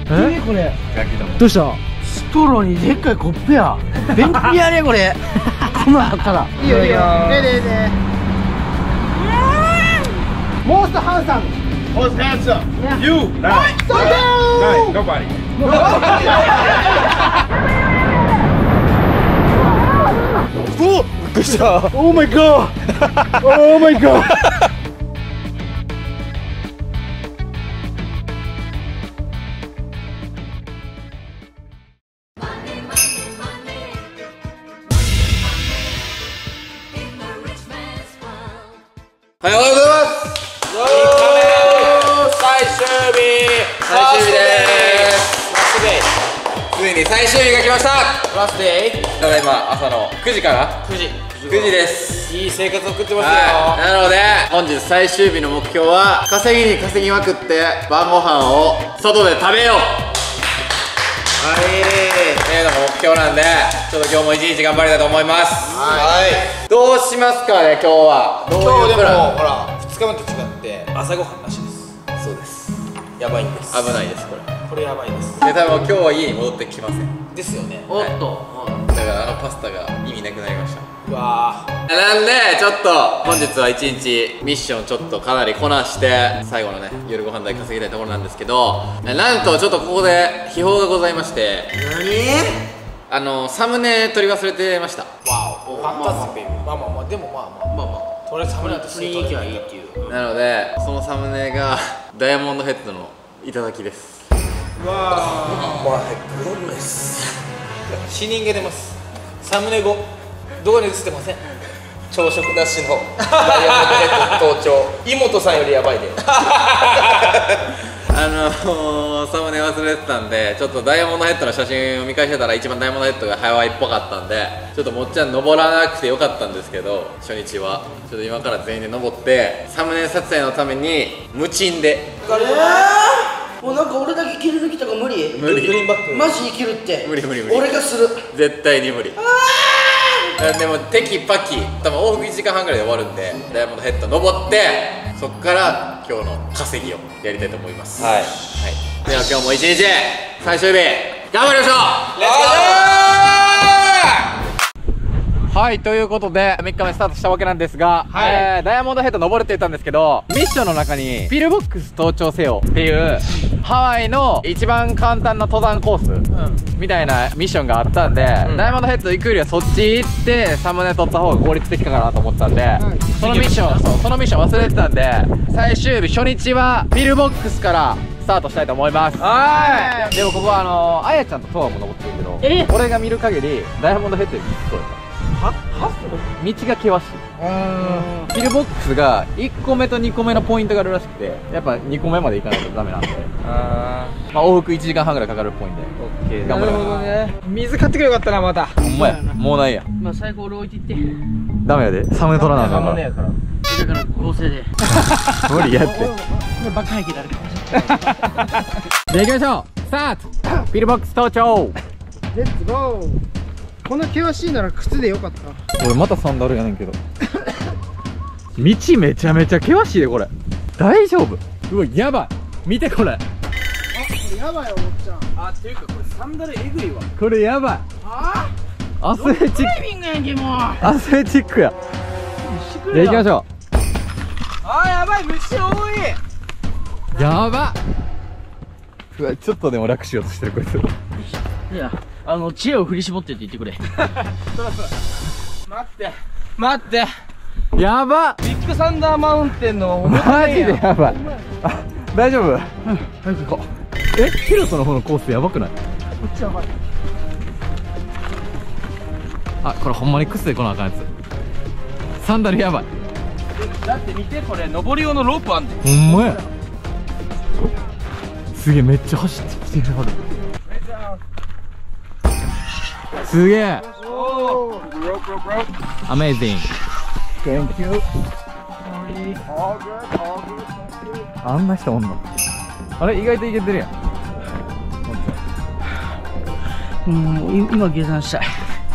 何これ。 どうした？ ストローにでっかいコップや。便利やねこれ。この中から。いいよいいよ。ね。モーストハンサム。 Most handsome. You. Nice. Nobody. Oh, びっくりした。 Oh my god. Oh my god. Hi, おはようございます。最終日です。ついに最終日が来ました。ラストデイ。ただいま朝の9時から9時です。いい生活を送ってますよ。なので本日最終日の目標は稼ぎまくって晩ご飯を外で食べよう。はい、っていうのが目標なんで、ちょっと今日も一日頑張りたいと思います。はい。どうしますかね、今日は。今日でもほら2日目と違って朝ごはんなしです。そうです。やばいんです。危ないですこれやばいです。で多分今日は家に戻ってきません。ですよね。おっと。だからパスタが意味なくなりました。うわー。なんでちょっと本日は一日ミッションちょっとかなりこなして最後のね夜ご飯代稼ぎたいところなんですけど、なんとちょっとここで秘宝がございまして。何？サムネ撮り忘れてました。わお、ファンタスティック。まあでもとりあえずサムネとして雰囲気はいいっていう。なのでそのサムネがダイヤモンドヘッドのいただきです。わー、マイグッドネス。死人が出ます。サムネ後動画に映ってません。朝食なしのダイヤモンドヘッド登頂。井本さんよりやばいで。サムネ忘れてたんで、ちょっとダイヤモンドヘッドの写真を見返してたら一番ダイヤモンドヘッドがハワイっぽかったんで、ちょっともっちゃん登らなくてよかったんですけど、初日はちょっと今から全員で登ってサムネ撮影のために無賃で。 もうなんか俺だけ着る抜きとか無理。グリーンバックマジに着るって。無理俺がする。絶対に無理。でもテキパキ多分往復1時間半ぐらいで終わるんで、ダイヤモンドヘッド登ってそっから今日の稼ぎをやりたいと思います。はい、では今日も一日最終日頑張りましょう。レッツゴー。はい、ということで3日目スタートしたわけなんですが、ダイヤモンドヘッド登るって言ったんですけど、ミッションの中にピルボックス登頂せよっていうハワイの一番簡単な登山コースみたいなミッションがあったんで、ダイヤモンドヘッド行くよりはそっち行ってサムネ撮った方が効率的かなと思ったんで、そのミッション忘れてたんで、最終日初日はピルボックスからスタートしたいと思います。はい。でもここはあやちゃんとトアも登ってるけど、俺が見る限りダイヤモンドヘッドにそうだった。道が険しい。ピルボックスが1個目と2個目のポイントがあるらしくて、やっぱ2個目まで行かないとダメなんで、往復1時間半ぐらいかかるっぽいんで、オッケー、頑張ります。なるほどね。水買ってくれよかったな。またほんまや、もうないや。まあ最高俺置いていってダメやで、サムネ取らなあかんから。だから合成で無理やって。これバカ背景誰かもしれない。じゃあ行きましょう。スタート。ピルボックス登頂。レッツゴー。こんな険しいなら靴でよかった。俺またサンダルやねんけど。道めちゃめちゃ険しいでこれ。大丈夫？うわやばい。見てこれ。あ、これやばいよおっちゃん。あ、っていうかこれサンダルえぐいわ。これやばい。あ？アスレチック。ドライビングやんけもう。アスレチックや。じゃあ行きましょう。あーやばい、虫多い。やばっ。うわちょっとでも楽しようとしてるこいつ。いや。知恵を振り絞ってって言ってくれ。そら待ってやばっ。ビッグサンダーマウンテンのマジでやばい。あ、大丈夫？うん、早く行こう。ヒロトの方のコースやばくない？こっちやばい。あ、これほんまに靴で来なあかんやつ。サンダルやばい。だって見てこれ、登り用のロープあんねん。ほんまや。すげえ、めっちゃ走ってきてる。すげえ。Amazing。Thank you。あんな人おんの？あれ意外といけてるやん。今下山したい。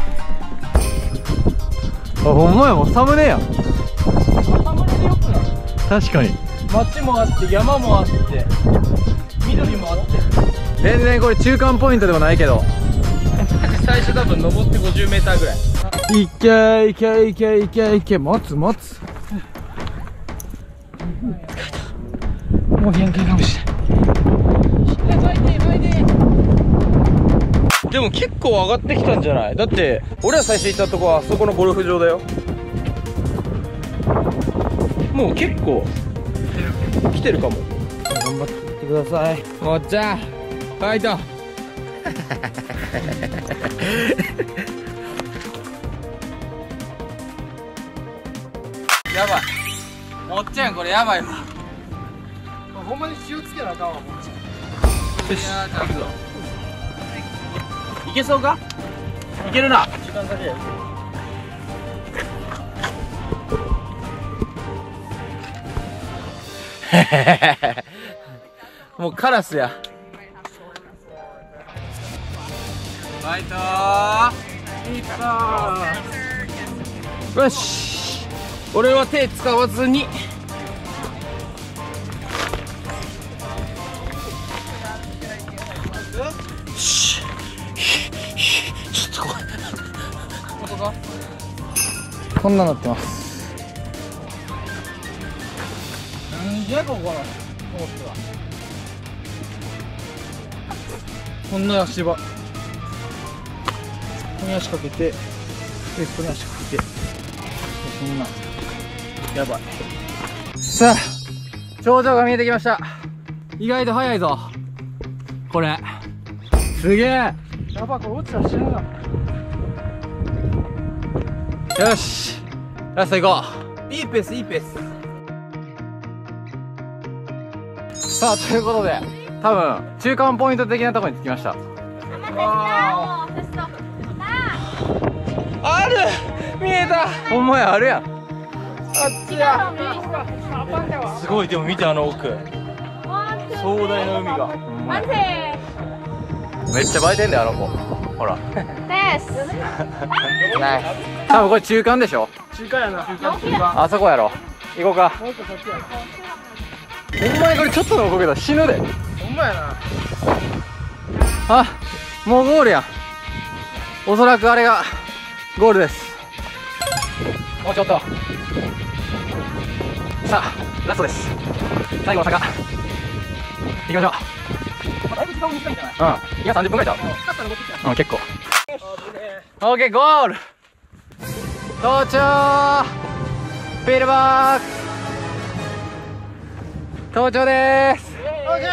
あ、ほんまや、もうサムネやん。サムネでよくない？確かに。街もあって山もあって緑もあって。 全然これ中間ポイントでもないけど、 最初多分登って 50m ぐらい。いけいけいけいけいけ、待つ待つ。もう限界かもしれない。でも結構上がってきたんじゃない？だって俺ら最初行ったとこはあそこのゴルフ場だよ。もう結構来てるかも。頑張っていってください。もっちゃんファイト。 やばい、もっちゃんこれやばいわ。 ほんまに気をつけなあかんわ、もっちゃん。よし、行くぞ。いけそうか？いけるな。時間かける。もうカラスや。 ファイトー。 よし、俺は手使わずに。ちょっと怖い。こんななってます。なんじゃここのコースは。こんな足場。ここに足かけて、でここに足かけて、そんなやばい。さあ、頂上が見えてきました。意外と早いぞこれ。すげえ。やばい、これ落ちたら死ぬな。よし、ラスト行こう。いいペース、いいペース。さあ、ということで多分中間ポイント的なところに着きました。ある、見えた。ほんまや、あるやん。あっちや。すごい、でも見て、あの奥壮大な海が。 めっちゃ映えてんだよあの子、ほら。ない、多分これ中間でしょ。 中間やな。 あそこやろ。行こうか。ほんまにこれちょっとの動けたら死ぬで。 ほんまやな。 あ、もうゴールやん。おそらくあれがゴールです。もうちょっと。さあ、ラストです。最後の坂行きましょう。 だいぶ時間短いんじゃない？ うん、いや30分ぐらいだ。うん、結構。オーケー、ゴール。到着。フィールバック。到着です。 オーケー。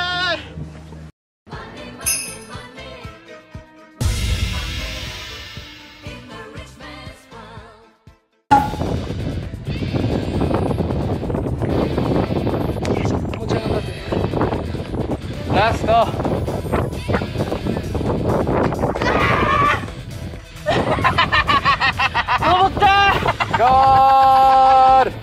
ラスト。 登った。 ゴール。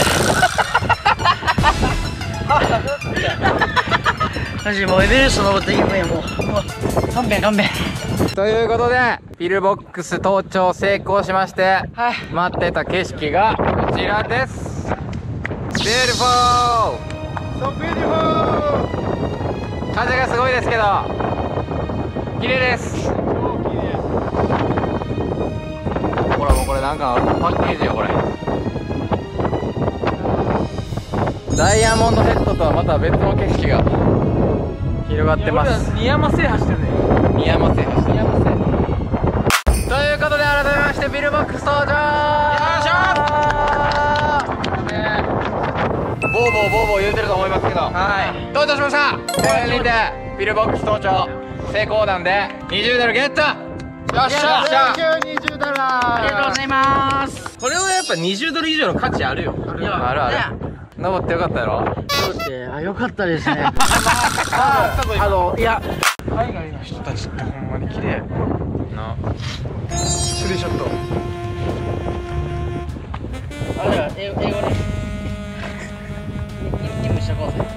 マジもうエベレスト登っていいもんや。もう勘弁勘弁。 ということでピルボックス登頂成功しまして、 はい、 待ってた景色がこちらです。Beautiful。 So beautiful。 風がすごいですけど綺麗です。ほらもうこれなんかパッケージよこれ。ダイヤモンドヘッドとはまた別の景色が広がってます。 二山制覇してるね。 二山制覇してる。ということで改めましてビルボックス登場。よいしょ。ボーボーボーボー言うてると思いますけど、はい、登場しました。これにてビルボックス登頂成功なんで20ドルゲット。よっしゃ。 20ドル。ありがとうございます。これはやっぱ20ドル以上の価値あるよ。 あるある。登ってよかったやろ。 あ、よかったですね。いや、海外の人たちってほんまに綺麗な。スリーショット。あれは英語で任務しとこうぜ。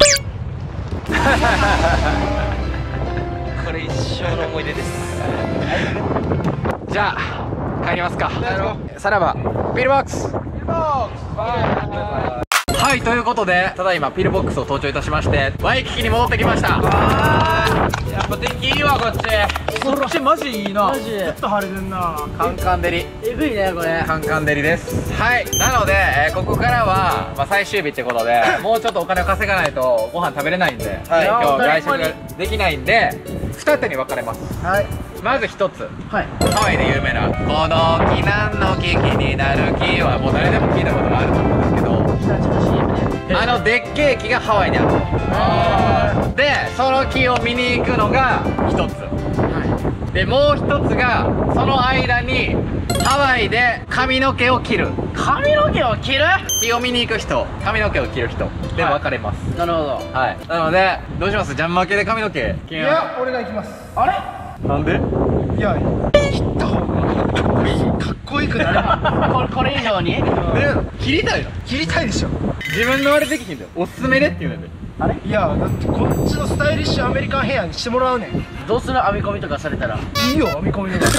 これ一生の思い出です。 じゃあ帰りますか。さらばビルボックス。 はい、ということでただいまピルボックスを登頂いたしましてワイキキに戻ってきました。 やっぱ天気いいわこっち。こっちマジいいな。ちょっと晴れてんな。 カンカン照り、 えぐいねこれ。 カンカン照りです。はい、なので、ここからは、最終日ってことでもうちょっとお金を稼がないとご飯食べれないんで、今日外食ができないんで2手に分かれます。 はい。 まず1つ、 はい。 ハワイで有名な「この木何の木気になる木」はもう誰でも聞いたことがあると思うんですけど、あのでっけえ木がハワイにある。でその木を見に行くのが1つ、でもう1つがその間にハワイで髪の毛を切る。 髪の毛を切る？ 木を見に行く人、髪の毛を切る人で分かれます。 なるほど。 はい、なのでどうします？ジャン負けで髪の毛切る？ いや、俺が行きます。 あれ？ なんで？ いや、切った方がかっこいい。かっこいいくなる。 これ以上に？ 切りたいの？ 切りたいでしょ。 自分のあれできひんだよ。おすすめでって言うんだよ。 あれ？いや、だってこっちのスタイリッシュアメリカンヘアにしてもらうねん。 どうする？編み込みとかされたら。 いいよ、編み込みの。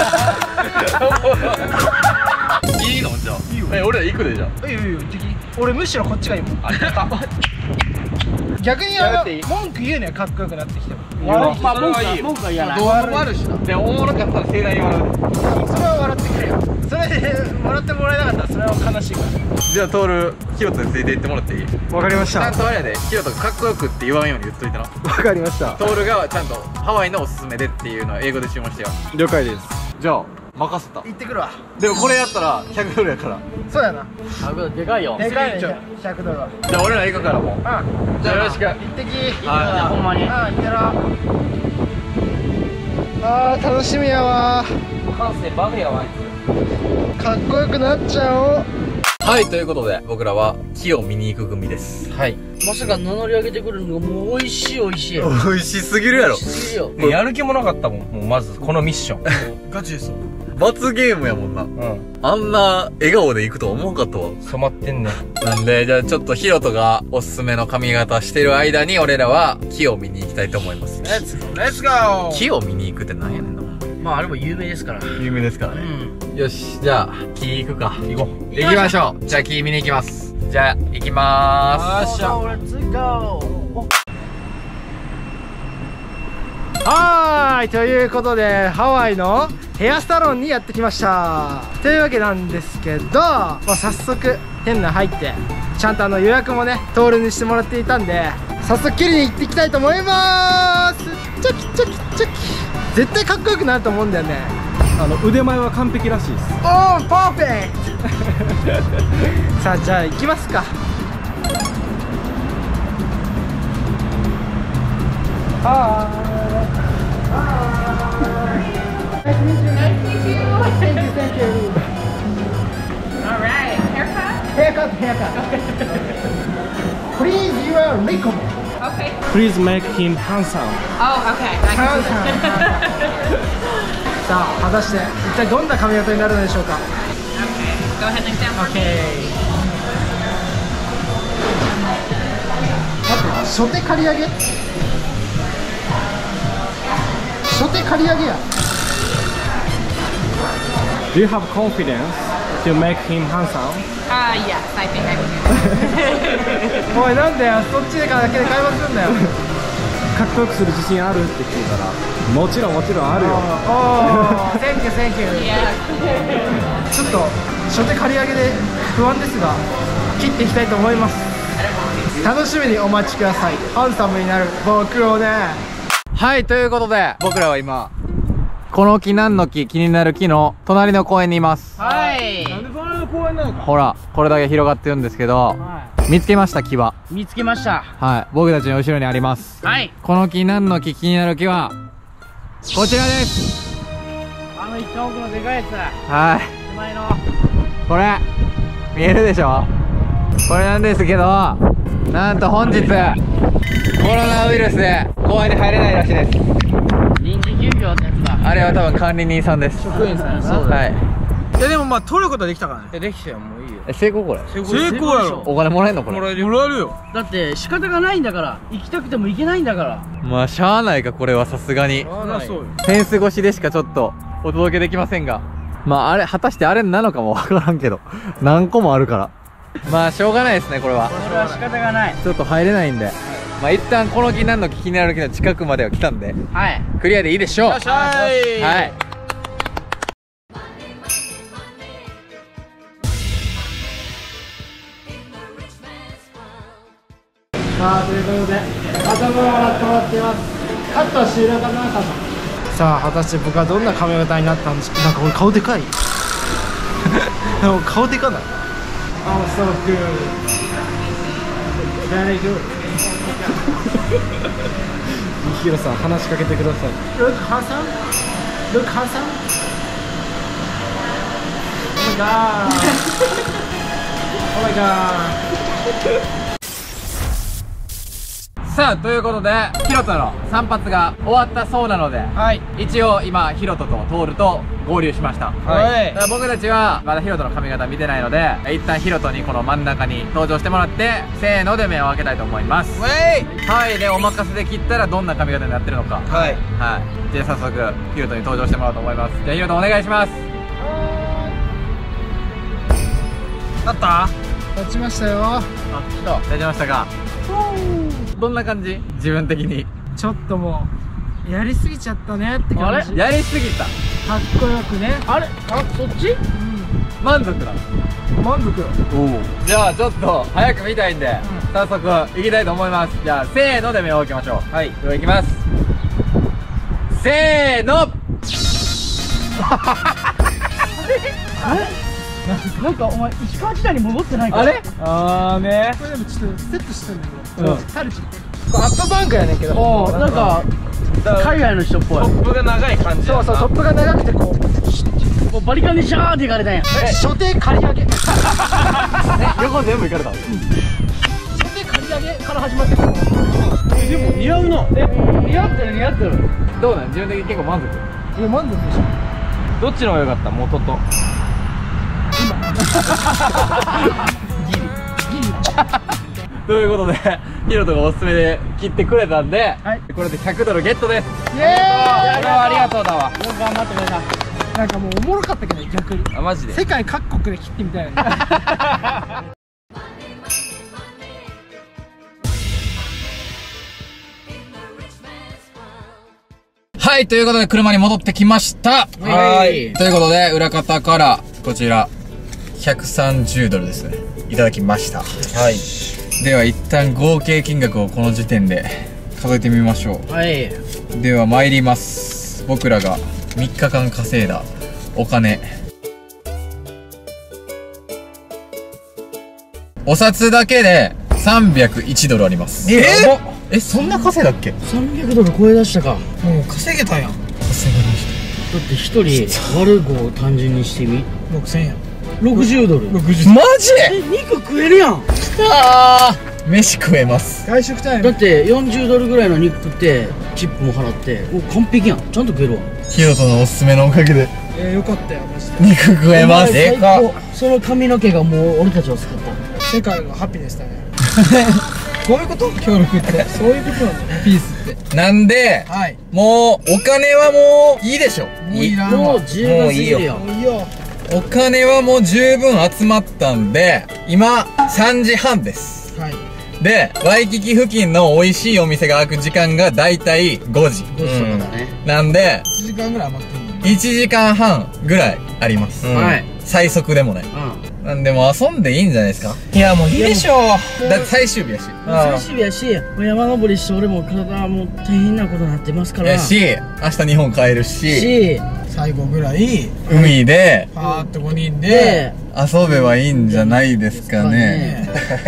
いいの？じゃあいいよ。俺ら行くでじゃあ。 いいよいいよ、行ってき。俺むしろこっちがいいもん。 ありがとう。 逆に文句言うねん、かっこよくなってきても。 まあ文句は言わない。 動画もあるしな。でおもろかったら盛大に笑う。 それは笑ってくれよ。それで笑ってもらえなかったらそれは悲しいから。 じゃあトール、ヒロトについて行ってもらっていい？ わかりましちゃんとあれやで、ヒロトがかっこよくって言わんように言っといたな。 わかりました。 トールがちゃんとハワイのおすすめでっていうのを英語で注文してよ。 了解です。 じゃあ任せた。 行ってくるわ。 でもこれやったら100ドルやから。 そうやな。 でかいよ。 でかいね、100ドルは。 じゃあ俺ら行くからもう。 うん。 じゃあよろしく。 行ってき。 はいほんまに。 行ってら。あー、楽しみやわ。 感性バグやわ。 かっこよくなっちゃおう。 はい、ということで僕らは木を見に行く組です。はい。 まさか名乗り上げてくるのがもう美味しい美味しい。 美味しすぎるやろ。 美味しすぎるよ。 やる気もなかったもん、もうまずこのミッション。 ガチですよ。 罰ゲームやもんな。 うん。 あんな笑顔で行くとは思わんかったわ。 染まってんねん。 なんで、じゃあちょっとヒロトがおすすめの髪型してる間に俺らは木を見に行きたいと思います。 レッツゴーレッツゴー。 木を見に行くってなんやねんな。 まああれも有名ですから。 有名ですからね。よし、じゃあ木行くか。 行こう。 行きましょう。じゃあ木見に行きます。じゃあ行きまーす。 レッツゴー。 はーい、ということでハワイのヘアサロンにやってきましたというわけなんですけど、早速店内入ってちゃんと予約もねトールにしてもらっていたんで早速切りに行っていきたいと思いまーす。チョキチョキチョキ。絶対かっこよくなると思うんだよね。 腕前は完璧らしいです。 おー、パーフェクト。さあじゃあ行きますか。 Alright, haircut? Haircut. Please, you are recommend. Okay. Please make him handsome. Oh, okay. I can do that. さあ果たして一体どんな髪型になるのでしょうか。 Okay. Go ahead and examine. 待って、初手刈り上げや。 Do you have confidence to make him handsome? Yes, I think I do. おい、なんだよ、そっちだけで会話するんだよ。 かっこよくする自信あるって聞いたら、もちろんあるよ。 おー、センキュー。 Yeah. ちょっと初手刈り上げで不安ですが切っていきたいと思います。楽しみにお待ちください。ハンサムになる僕をね。 はい、ということで僕らは今この木何の木気になる木の隣の公園にいます。 はい。 なんで隣の公園なのか。 ほらこれだけ広がってるんですけど、見つけました木は。 見つけました。 はい、僕たちの後ろにあります。 はい。 この木何の木気になる木はこちらです。 一番奥のでかいやつ。 はい、 手前の。 これ見えるでしょ。これなんですけど、なんと本日コロナウイルスで公園に入れないらしいです。 臨時休業ってやつだ。 あれは多分管理人さんです。 職員さん。 そうだ。はい。 いやでも取ることはできたからね。 できたよ、もういいよ。 成功これ。 成功やろ。 お金もらえんのこれ。 もらえるよ。 だって仕方がないんだから。行きたくても行けないんだから。 まあしゃあないか、これはさすがに。 そうよ。 フェンス越しでしかちょっとお届けできませんが、まああれ果たしてあれなのかもわからんけど、何個もあるからまあしょうがないですね、これは。 これは仕方がない。 ちょっと入れないんで、まあ一旦この木何の木になる木の近くまでは来たんで、 はい。 クリアでいいでしょう。 よっしゃーい。 はい。 さあ、ということで頭を洗ってもらっています。カットは終了かな。さあ、果たして僕はどんな髪型になったんでしょう。なんか俺顔でかい顔でかない。I'm so good. Very good. ヒロさん話しかけてください。 Look handsome. Look handsome. Oh my god. Oh my god. さあ、ということでヒロトの散髪が終わったそうなので、 はい。 一応今ヒロトとトールと合流しました。 はい。 だから僕たちはまだヒロトの髪型見てないので、一旦ヒロトにこの真ん中に登場してもらって、せーので目を開けたいと思います。はいでお任せで切ったらどんな髪型になってるのか。はいじゃあ早速ヒロトに登場してもらおうと思います。じゃあヒロトお願いします。 立った？立ちましたよ。 あ、来た。立ちましたか。どんな感じ？自分的に。 ちょっともうやりすぎちゃったねって感じ。 やりすぎた。 かっこよくね。あれ？あ、そっち？ 満足だ。 満足よ。 じゃあちょっと早く見たいんで、早速行きたいと思います。じゃあせーので目を開けましょう。はい、では行きます。せーの。 なんかお前石川時代に戻ってないか？ あれ？ あーね。これでもちょっとセットしてんだけど、タルチアップバンクやねんけど、なんか海外の人っぽい。トップが長い感じ。そうそう、トップが長くてこうもうバリカンでシャーっていかれたんや。所定刈り上げ。 横全部行かれた。 所定刈り上げから始まってくる。 でも似合うな。 似合ってる似合ってる。 どうなん？自分的に結構満足？ いや満足でしょ。 どっちの方が良かった？元と。 ということでヒロトがおすすめで切ってくれたんで、これで100ドルゲットです。 イエーイ。これはありがとうだわ。 よく頑張ってくれた。なんかもうおもろかったけど逆に。 あ、マジで。 世界各国で切ってみたいな。 はい、ということで車に戻ってきました。はい。ということで裏方からこちら130ドルですね、いただきました。はい。では一旦合計金額をこの時点で数えてみましょう。はい。では参ります。僕らが3日間稼いだお金。お札だけで301ドルあります。そんな稼いだっけ ？300ドル超え出したか。 もう稼げたやん。 稼ぎましだって1人割る5を単純にしてみ。 6000円。 60ドル。 た。マジ？ 肉食えるやん。 あー、飯食えます。 外食タイム。だって40ドルぐらいの肉食ってチップも払って完璧やん。ちゃんと食えるわ。 ヒロトのおすすめのおかげでよかったよマジで。 肉食えます。 でかっ。その髪の毛がもう俺たちを救った。世界がハピネスだね。こういうこと？協力ってそういうことなんだね。ピースってなんで、もうお金はもういいでしょ。もういらんわ。もう十分すぎるよ。お金はもう十分集まったんで、今3時半です。で、ワイキキ付近の美味しいお店が開く時間がだいたい5時。5時だね。なんで1時間ぐらい余ってるの。1時間半ぐらいあります。最速でもね。なんでもう遊んでいいんじゃないですか。いやもういいでしょう。だって最終日やし。最終日やし、山登りして俺も体もう大変なことになってますから。やし、明日日本帰るし、最後ぐらい海でパーッと5人で遊べばいいんじゃないですかね。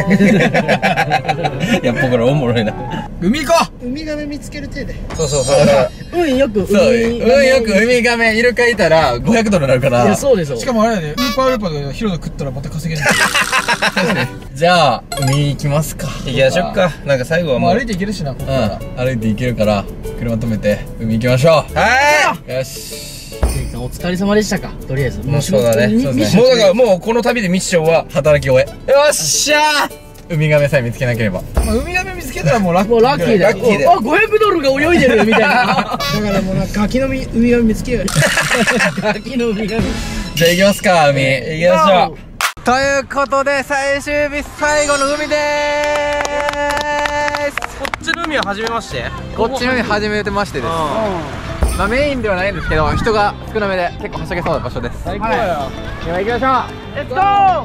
やっぱこれおもろいな。海行こう。ウミガメ見つける手で。そうそうそう。運よくウミガメイルカいたら500ドルになるから。いやそうですよ。しかもあれやで、ウーパールーパーでヒロト食ったらまた稼げる。じゃあ海行きますか。行きましょうか。なんか最後はもう歩いて行けるしな。歩いて行けるから車止めて海行きましょう。はい。よし。お疲れ様でしたか。とりあえずもうそうだね。もうだからもうこの旅でミッションは働き終え。よっしゃー。ウミガメさえ見つけなければ。ウミガメ見つけたらもうラッキーだよ。ラッキーだよ。あ、500ドルが泳いでるみたいな。だからもうなんかガキのウミガメ見つけようよ。ガキのウミガメ。じゃあ行きますか、海。行きましょう。 ということで最終日最後の海でーす。 こっちの海は初めまして。 こっちの海初めてましてです。まあメインではないんですけど、人が少なめで結構はしゃげそうな場所です。 最高よ。では行きましょう。レッツゴー。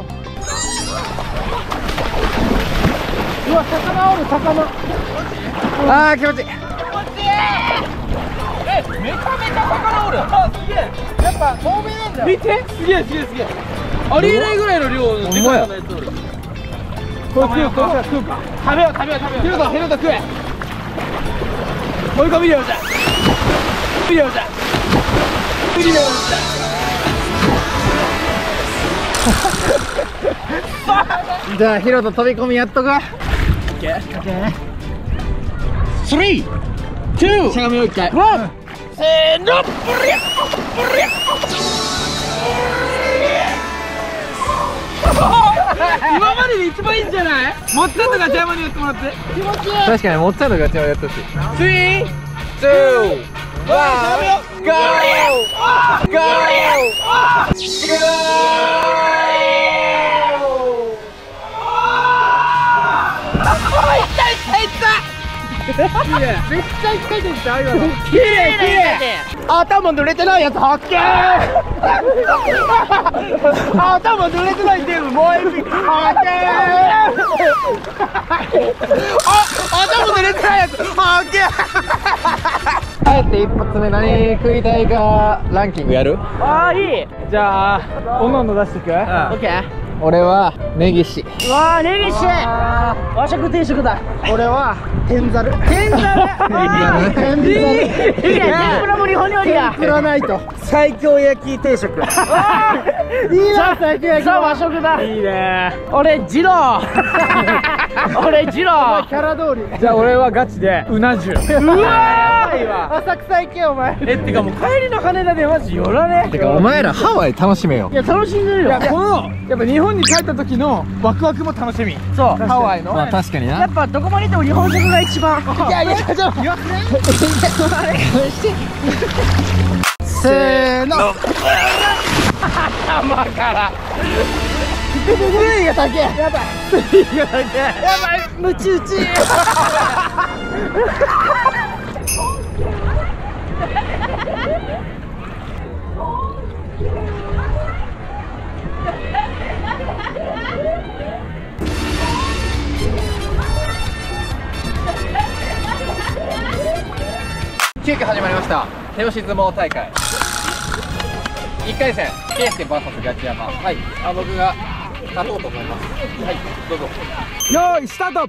うわ、魚おる、魚。 あー気持ちいい。 めちゃめちゃ魚おる。あ、すげえ。やっぱ透明なんだよ。見て、すげえすげえすげえ。ありえないぐらいの量のでかいようなやつおる。これ食うか。食べよう。ヒロト食え。もう一個見るよじゃん。 じゃあヒロト飛び込みやっとく。オッケー。3、2、しゃがみを一回。 せーの。今までで一番いいんじゃない？もっちゃんとガチャ山にやってもらって。気持ちいい。 確かにもっちゃんのガチャをやってほしい。 3、2、1、ゴー！めっちゃ一回転した今の。きれい。頭濡れてないやつ発見。頭濡れてないゲームもう一匹発見。頭濡れてないやつ発見。 あえて一発目何食いたいかランキングやる？ ああ、いい。じゃあおのおの出していく。オッケー。 俺はネギシ。 うわー、ネギシ和食定食だ。俺は天ざる。天ぷらも日本料理だ。天ぷらないと西京焼き定食。いいな、西京焼き。さあ和食だ。いいね。俺二郎。キャラ通り。じゃあ俺はガチでうな重。うわー、浅草行けよお前。ってかもう帰りの羽田でマジ寄らね。 てかお前らハワイ楽しめよ。 いや楽しんでるよ。このやっぱ日本に帰った時のワクワクも楽しみ。そう、ハワイの。 まあ確かにな。 やっぱどこまで行っても日本食が一番。いやちょっと言わせね。せーの。頭から水位が高え。やばい、水位が高え。やばい、ムチ打ち。 急遽始まりました手押し相撲大会1回戦、ケイスケ VS ガチヤマ。はい、僕が勝とうと思います。はい、どうぞ。 よーいスタート。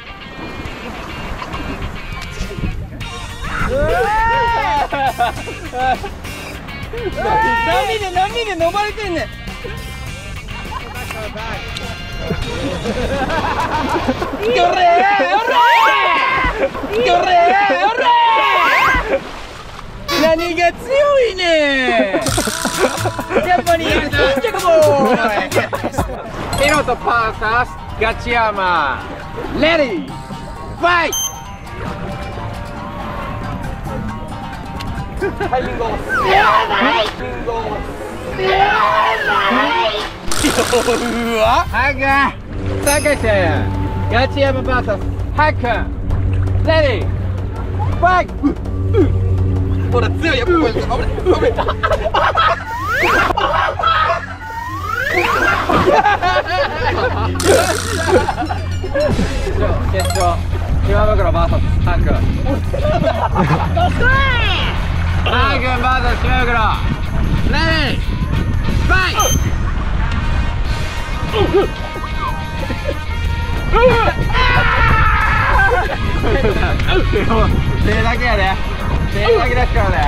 波で登れてんねん。何が強いねん。やっぱり巾着もヒロト VS ガチヤマ。レディーファイト。タイミングをうわハグ3回戦ガチヤマ VS ハックレディーファイト。ほら強いやっぱ危ない決勝島袋 VS ハック。ハー君 VS 島袋レディーファイト。手だけやで。手だけですからね。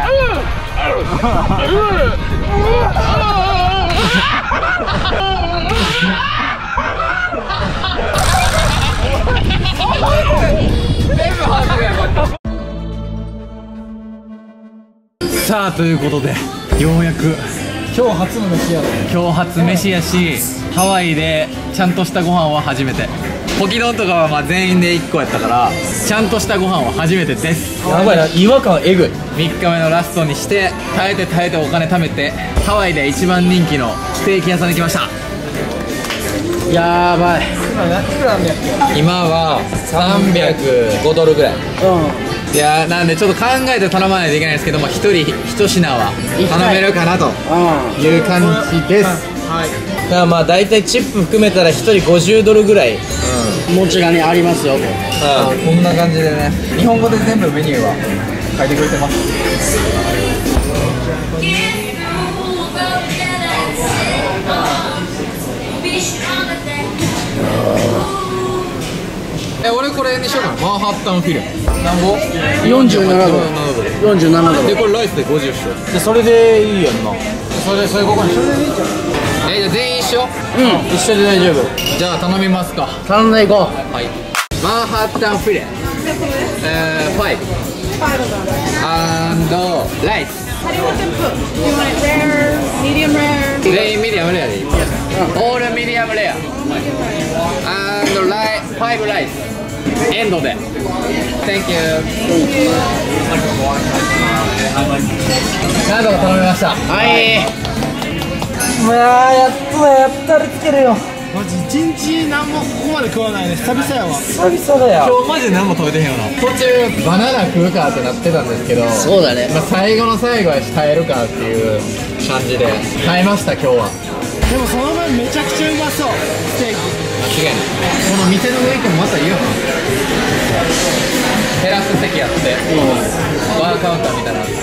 さあということでようやく今日初の飯やろ。 今日初飯やし、ハワイでちゃんとしたご飯は初めて。ポキ丼とかはまあ全員で1個やったからちゃんとしたご飯は初めてです。 やばいな、違和感えぐい。 3日目のラストにして耐えてお金貯めてハワイで一番人気のステーキ屋さんに来ました。 やばい。 今は305ドルぐらい。いやー、なんでちょっと考えて頼まないといけないですけども、1人1品は頼めるかなという感じです。だからまあ大体チップ含めたら1人50ドルぐらい、 餅がねありますよ。 こんな感じでね、日本語で全部メニューは書いてくれてます。俺これにしようかな。マンハッタンフィルなんぼ 47ドル。47ドル。 でこれライスで50っしょ。でそれでいいやんな。それここに。じゃあ全員一緒？一緒で大丈夫。じゃあ頼みますか。 頼んでいこう。 はい。マンハッタンフィレ、5 and ライス。 How do you want them cooked? Do you want it rare, medium rare? 全員ミディアムレアでいい。オールミディアムレア and 5 ライスエンドで Thank you。 何度も頼みました。 はい。 まあやったらつけるよ。マジ一日何もここまで食わないね。久々やわ。久々だよ。 今日マジで何も食べてへんよな。途中バナナ食うかってなってたんですけど、 そうだね。 まあ最後の最後は耐えるかっていう感じで耐えました今日は。 でもその分めちゃくちゃうまそう。ステーキ間違いない。この店の雰囲気もまたいいよな。テラス席やって、バーカウンターみたいなのあって、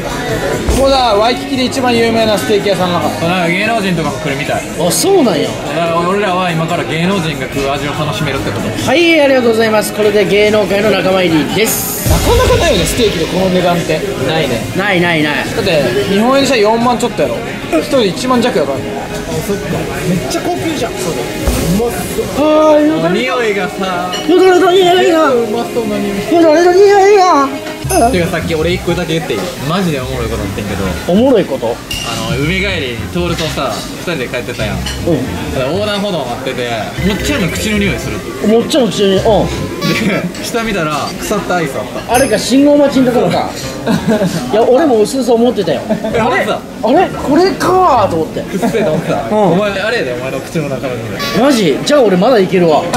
ここだ。ワイキキで一番有名なステーキ屋さんなんか。 なんか芸能人とかも来るみたい。 あ、そうなんや。 俺らは今から芸能人が食う味を楽しめるってこと。 はい、ありがとうございます。これで芸能界の仲間入りです。 なかなかないよね、ステーキでこの値段って。 ないね。 ないないない。 だって日本円にしたら4万ちょっとやろ。1人1万弱やからね。そっか、めっちゃ高級じゃん。そうだ。うまそう。ああ、よだれ匂いがさ、 の匂いが。 うまそうな匂い。 よだれの匂いが。 てかさっき俺1個だけ言っていい？マジでおもろいこと言ってんけど、 おもろいこと？ 海帰りにトールとさ2人で帰ってたやん。横断歩道待ってて、もっちゃんの口の匂いする。 もっちゃんの口に、 で下見たら腐ったアイスあった。 あれか、信号待ちのところか。いや、俺もうすうす思ってたよ。あれこれかーと思って。 くっせえと思ってた。お前あれやで、お前の口の中の匂い。 マジ？じゃあ俺まだいけるわ。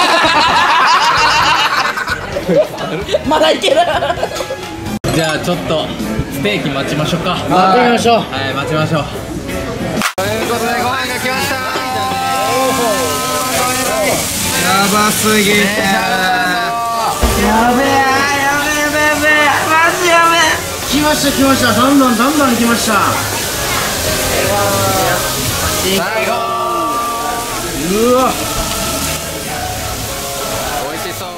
まだいける。 じゃあちょっとステーキ待ちましょうか。 待ってみましょう。 はい、待ちましょう。ということでご飯が来ました。やばすぎて。 やべえマジやべえ。来ましたどんどん来ました。 最後。 うわ、 美味しそう。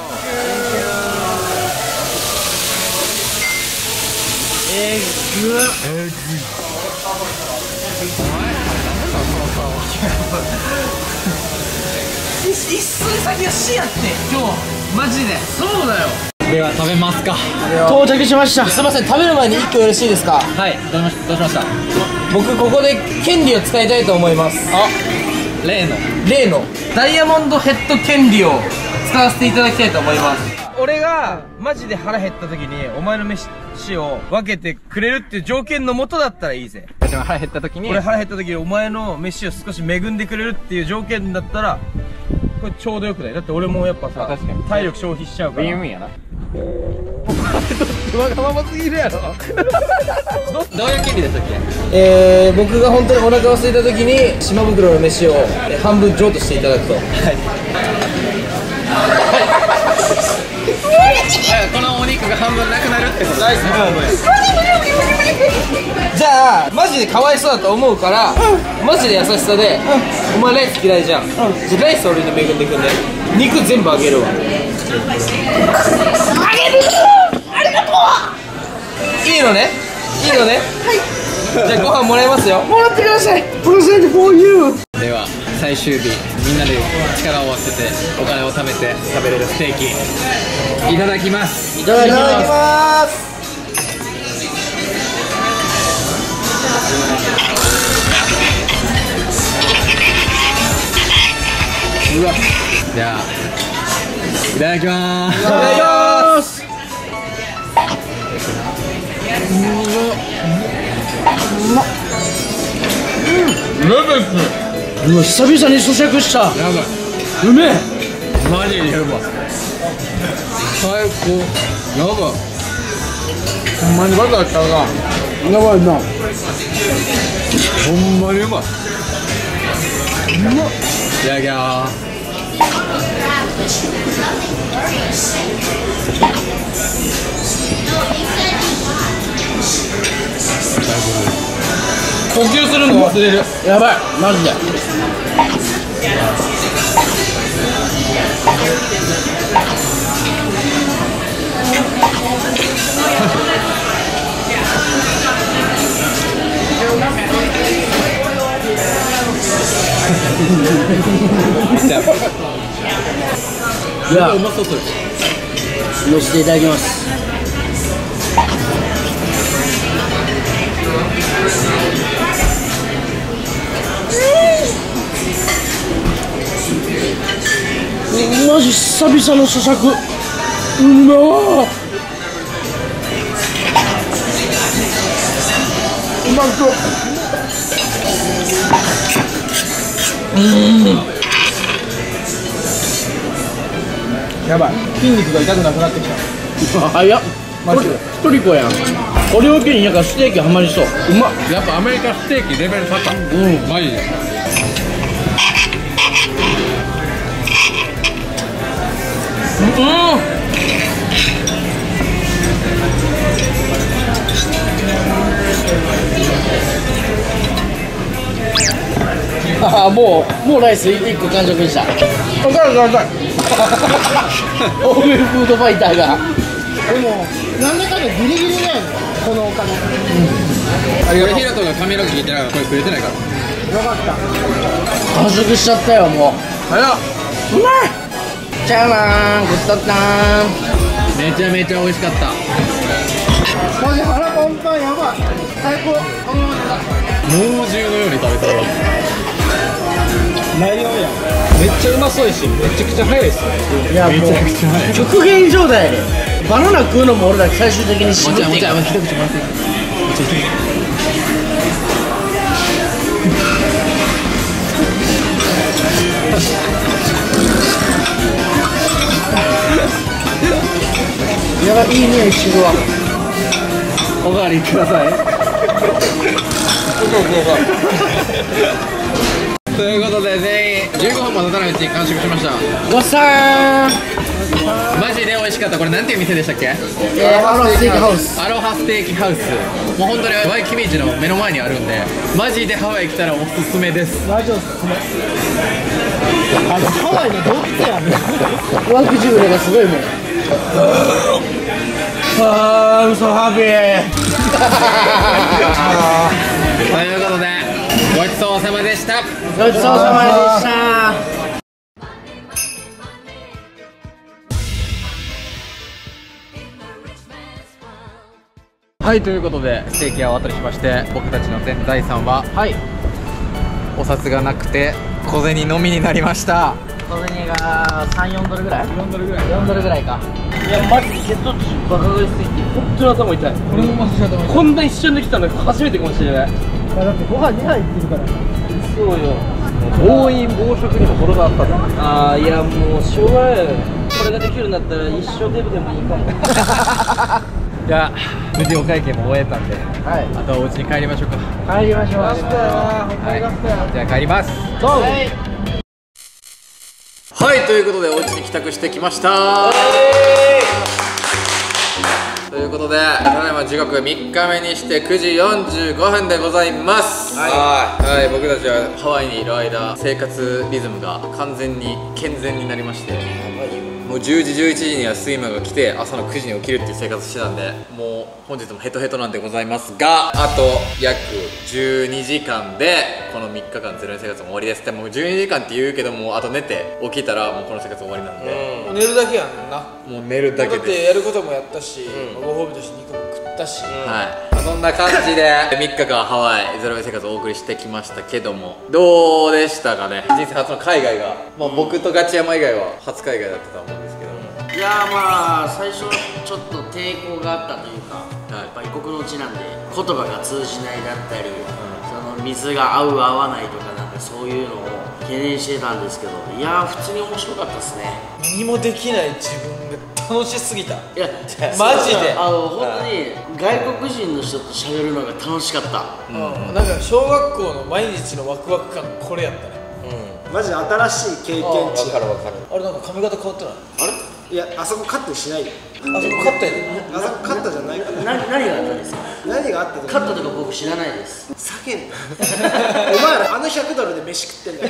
一寸先が死やって今日マジで。そうだよ。 では食べますか。 到着しました。すいません、食べる前に1個よろしいですか？ はい、どうしました？ 僕ここで権利を使いたいと思います。 例のダイヤモンドヘッド権利を使わせていただきたいと思います。 俺がマジで腹減った時にお前の飯を分けてくれるっていう条件のもとだったらいいぜ。 でも腹減った時に、 俺腹減った時にお前の飯を少し恵んでくれるっていう条件だったらこれちょうどよくない？だって俺もやっぱさ、 確かに体力消費しちゃうから。 ウィンウィンやな。 わがまますぎるやろ。 どういう権利でしたっけ？ 僕が本当にお腹を空いた時に島袋の飯を半分譲渡していただくと。 このお肉が半分なくなるってこと。 ナイス。じゃあマジでかわいそうだと思うから、マジで優しさで、お前ライス嫌いじゃん。じゃあライス俺に恵んでくんね。肉全部あげるわ。ありがとう。いいのね。はい。じゃあご飯もらいますよ。もらってください。プレゼント for you。 では最終日、みんなで力を合わせてお金を貯めて食べれるステーキいただきます。 いただきます。 うわ、じゃあいただきまーす。 いただきます。 レタスうわ久々に咀嚼した。 やばい、うめえ、マジでやばい、最高、やばい、ほんまにバターちゃうな、やばいな、ほんまにうまい、うまっ、いやいや呼吸するの忘れる。 やばいマジで。いやうまそうそれ。 乗せていただきます。マジ久々の咀嚼、うまー、うまそう。 やばい、筋肉が痛くなくなってきた。 早っ、マジでトリコやん。これを機になんかステーキハマりそう。うまっ。 やっぱアメリカステーキレベル高い。マジで。 ああ、もうライス1個完食した。大食いフードファイターが。 でもなんだかんだギリギリだよね、このお金。 あれヒロトが髪の毛切ってないからこれくれてないから。 よかった。 完食しちゃったよもう。 早っ、 うまい。チャーマングッドタン。 めちゃめちゃ美味しかった。 マジ腹パンパン、やばい、最高。 猛獣のように食べたわ。ライオンやん。めっちゃうまそうやし、めちゃくちゃ早いっすね。 いやもうめちゃくちゃ早い。 極限状態でバナナ食うのも俺だけ最終的に死ぬっていうか。やばい、いい匂いしてるわ。 おかわりください。ということで全員15分も経たないうちに完食しました。 ごっさーん。 マジで美味しかった。これなんていう店でしたっけ？ アロハステーキハウス。 アロハステーキハウス。もう本当にワイキビーチの目の前にあるんで、マジでハワイ来たらおすすめです。 マジおすすめ。ハワイの洞窟やん。 ワークジュブレがすごいもん。あー、I'm so happy。 ということでごちそうさまでした。 ごちそうさまでした。 はい、ということでステーキはお渡りしまして、僕たちの全財産はお札がなくて小銭のみになりました。 小銭が3、4ドルぐらい 4ドルぐらい。 4ドルぐらいか。いやマジで血糖値バカ食いすぎて本当に頭痛い。 俺もマジで頭痛い。 こんな一瞬で来たの初めてかもしれない。 だってご飯2杯いってるから。 そうよ。 暴飲暴食にも程があったんだ。 ああ、いやもうしょうがないよ。これができるんだったら一生デブでもいいかも。 じゃあ無事お会計も終えたんで、 はい、 あとはお家に帰りましょうか。 帰りましょう。 はい、じゃあ帰ります。はい、ということでお家に帰宅してきました。ということでただいま時刻3日目にして9時45分でございます。はい、僕たちはハワイにいる間生活リズムが完全に健全になりまして、もう10時11時には睡魔が来て朝の9時に起きるっていう生活してたんで、もう本日もヘトヘトなんでございますが、あと約12時間でこの3日間ゼロ円生活も終わりです。でも12時間って言うけども、あと寝て起きたらもうこの生活終わりなんで、 寝るだけやんな。 もう寝るだけだっです。 てやることもやったし、ご褒美として肉も食ったし、 はい、そんな感じで3日間ハワイゼロ円生活をお送りしてきましたけども、どうでしたかね。人生初の海外が、僕とガチ山以外は初海外だったと思うんですけども、 いやまあ最初ちょっと抵抗があったというか、やっぱ異国の地なんで言葉が通じないだったり、その水が合う合わないとかなんかそういうのを懸念してたんですけど、いやー普通に面白かったですね。 何もできない自分が楽しすぎた。 いやマジで本当に外国人の人と喋るのが楽しかった。 なんか小学校の毎日のワクワク感これやったね。 マジで新しい経験値。 分かる分かる。あれなんか髪型変わってない？ あれいや、あそこカットしないで。 あそこカットやで。 あそこカットじゃないから。 何があったんですか？ 何があったカットとか僕知らないです。 叫んだ。お前らあの100ドルで飯食ってんだよ。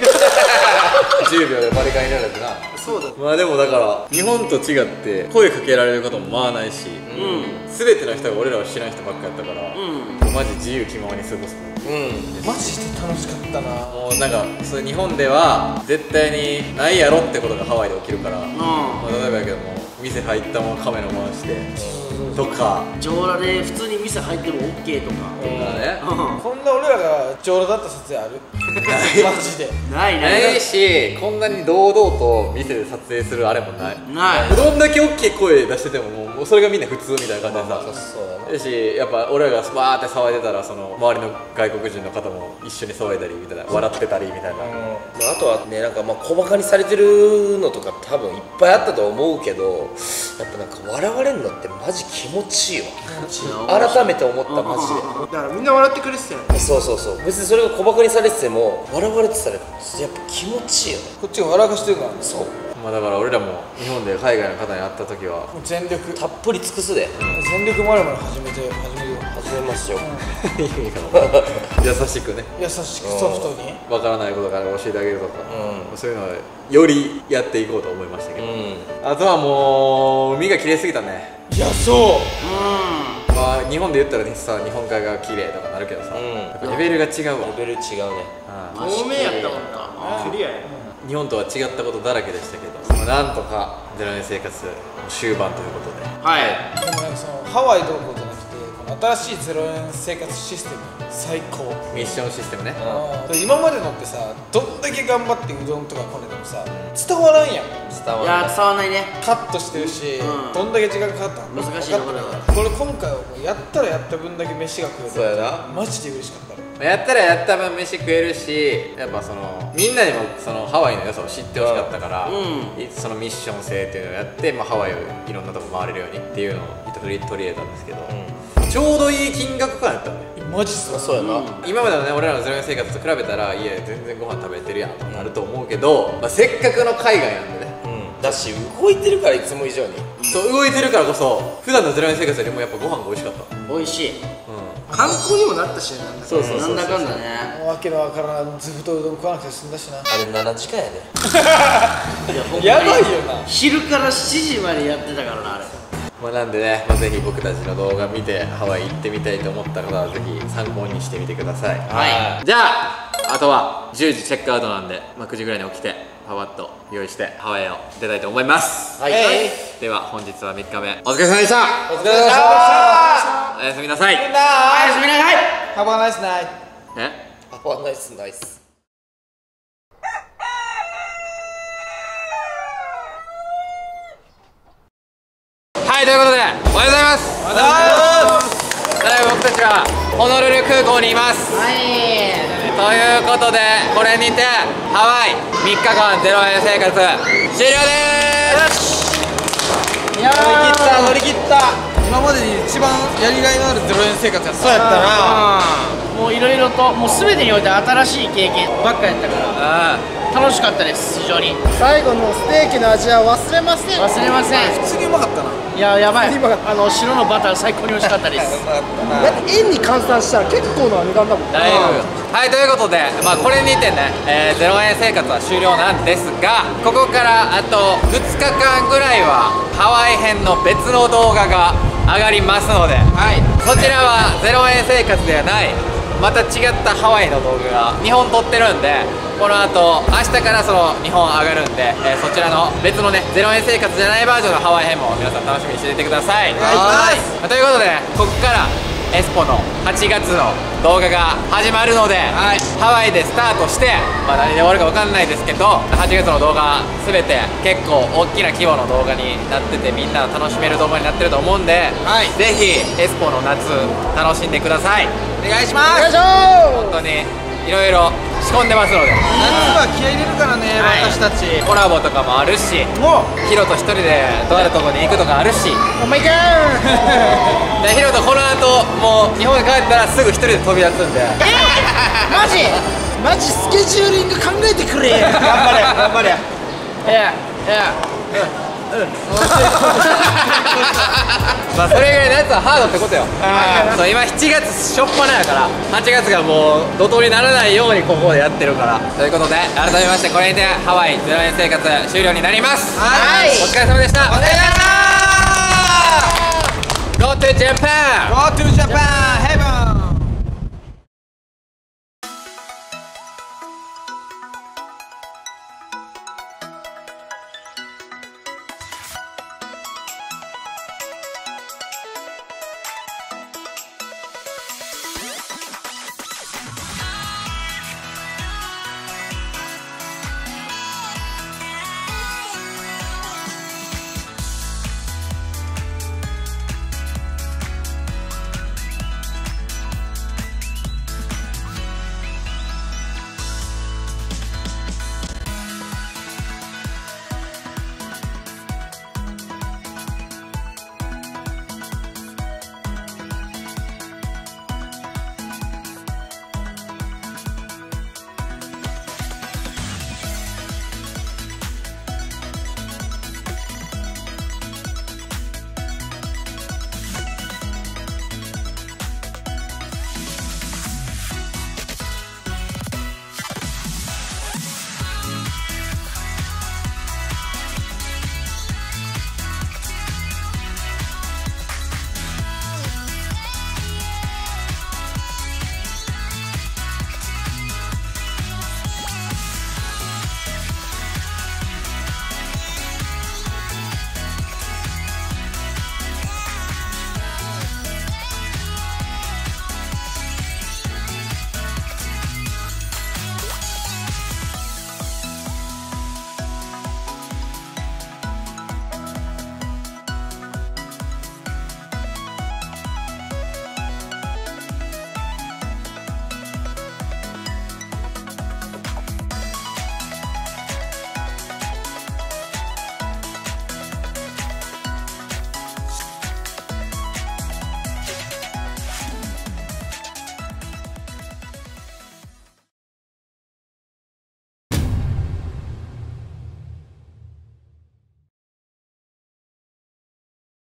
10秒でバリカンになるってな。 そうだ。 まあでもだから日本と違って声かけられることもまあないし、全ての人が俺らを知らん人ばっかやったから、マジ自由気ままに過ごす。 マジで楽しかったな。 もうなんかそう日本では絶対にないやろってことがハワイで起きるから、まあ、例えばやけども店入ったままカメラ回してとか、 上裸で普通に店入っても OK とかね、 こんな俺らが上裸だった撮影ある？マジでないし、こんなに堂々と店で撮影するあれもない。どんだけ大きい声出しててももうそれがみんな普通みたいな感じでさ、だしやっぱ俺らがバーって騒いでたらその周りの外国人の方も一緒に騒いだりみたいな、笑ってたりみたいな。 あとはね、なんかまあ小バカにされてるのとか多分いっぱいあったと思うけど、やっぱなんか笑われるのってマジ気持ちいいわ。改めて思った、マジで。 だからみんな笑ってくれてたよね。 そうそうそう、別にそれが小バカにされてても笑われてたらやっぱ気持ちいいよね。 こっちが笑かしてるからね。 そう、 まあだから俺らも日本で海外の方に会った時はもう全力たっぷり尽くすで。 全力まるまる始めよう。 始めますよ。 優しくね、 優しくソフトにわからないことから教えてあげるとか、そういうのをよりやっていこうと思いましたけど、あとはもう海が綺麗すぎたね。 いや、そうまあ日本で言ったらねさ、日本海が綺麗とかなるけどさ、やっぱレベルが違うわ。 レベル違うね。 透明やったもんな。クリアや。 日本とは違ったことだらけでしたけど、なんとか0年生活終盤ということで、 でもなんかそのハワイどうこうじゃなくて、この新しい0円生活システム最高。 ミッションシステムね。 今までのってさ、どんだけ頑張ってうどんとかこねてもさ伝わらんやん。 いや伝わんないね。 カットしてるし、どんだけ時間かかったの難しいところだから。 これ今回はもうやったらやった分だけ飯が食える。 そうやな、 マジで嬉しかった。 やったらやった分飯食えるし、やっぱそのみんなにもそのハワイの良さを知ってほしかったから、そのミッション性っていうのをやって、まあ、ハワイをいろんなとこ回れるようにっていうのを取り入れたんですけど、ちょうどいい金額感やったんで。 マジそうやな。 今までのね俺らの0円生活と比べたら、いや全然ご飯食べてるやんとなると思うけど、まあ、せっかくの海外なんでね、 だし動いてるからいつも以上に。 そう動いてるからこそ普段の0円生活よりもやっぱご飯が美味しかった。 美味しい。 観光にもなったしね。 そうそうそう、 なんだかんだね。 わけのわからんずぶとうどん食わなくて済んだしな。 あれ7時間やで。 やばいよな。 昼から7時までやってたからなあれ。 まあなんでね、ぜひ僕たちの動画見てハワイ行ってみたいと思った方はぜひ参考にしてみてください。じゃあとは10時チェックアウトなんで、9時ぐらいに起きてパパッと用意してハワイを出たいと思います。では本日は3日目お疲れ様でした。 お疲れ様でした。 おやすみなさい。 おやすみなさい。 Have a nice night。 Have a nice nice。 はい、ということでおはようございます。おはようございます。僕たちはホノルル空港にいます。ということでこれにてハワイ3日間0円生活終了です。 乗り切った。今までに一番やりがいのある0円生活やった。そうやったな。 もういろいろともう全てにおいて新しい経験ばっかやったから楽しかったです。非常に最後のステーキの味は忘れません。 忘れません。 普通にうまかったな。 いややばい。白のバター最高に美味しかったです。 だって円に換算したら結構な値段だもん。 だいぶ。はい、ということで、これにてね、0円生活は終了なんですが、ここからあと2日間ぐらいはハワイ編の別の動画が上がりますので、こちらは0円生活ではないまた違ったハワイの動画が2本撮ってるんで、この後明日からその2本上がるんで、そちらの別のね0円生活じゃないバージョンのハワイ編も皆さん楽しみにしていてください。ということで、ここからエスポの8月の動画が始まるので、ハワイでスタートして、何で終わるか分かんないですけど、8月の動画全て結構大きな規模の動画になってて、みんな楽しめる動画になってると思うんで、ぜひエスポの夏楽しんでください。 お願いします。 本当にいろいろ仕込んでますので、 夏は気合い入れるからね、私たち。 コラボとかもあるし、ヒロと一人でとあるとこに行くとかあるし、 お前かでヒロとこの後もう日本に帰ったらすぐ一人で飛び出すんで、 マジスケジューリング考えてくれ。頑張れ。 まあそれぐらいのやつはハードってことよ。そう今7月初っ端やから8月がもう怒涛にならないようにここでやってるから。ということで改めましてこれでハワイ0円生活終了になります。お疲れ様でした。